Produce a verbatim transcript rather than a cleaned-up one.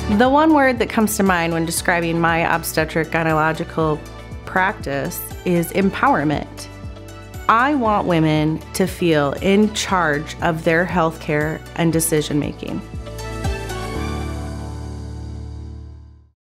The one word that comes to mind when describing my obstetric gynecological practice is empowerment. I want women to feel in charge of their healthcare and decision making.